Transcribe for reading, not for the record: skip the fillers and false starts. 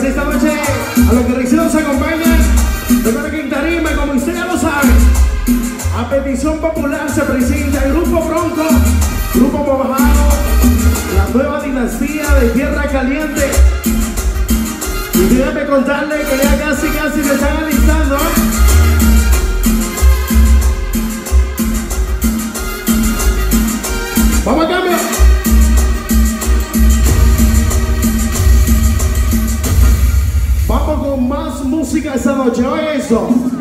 Gracias esta noche a los que recién nos acompañan. Recuerda que en tarima, como usted ya lo sabe, a petición popular se presenta el Grupo Bronco, Grupo Bobajado, la nueva dinastía de Tierra Caliente. Y déjame contarle que ya casi se están alistando, ¡Vamos a cambio! Vamos con más música esta noche, oye eso.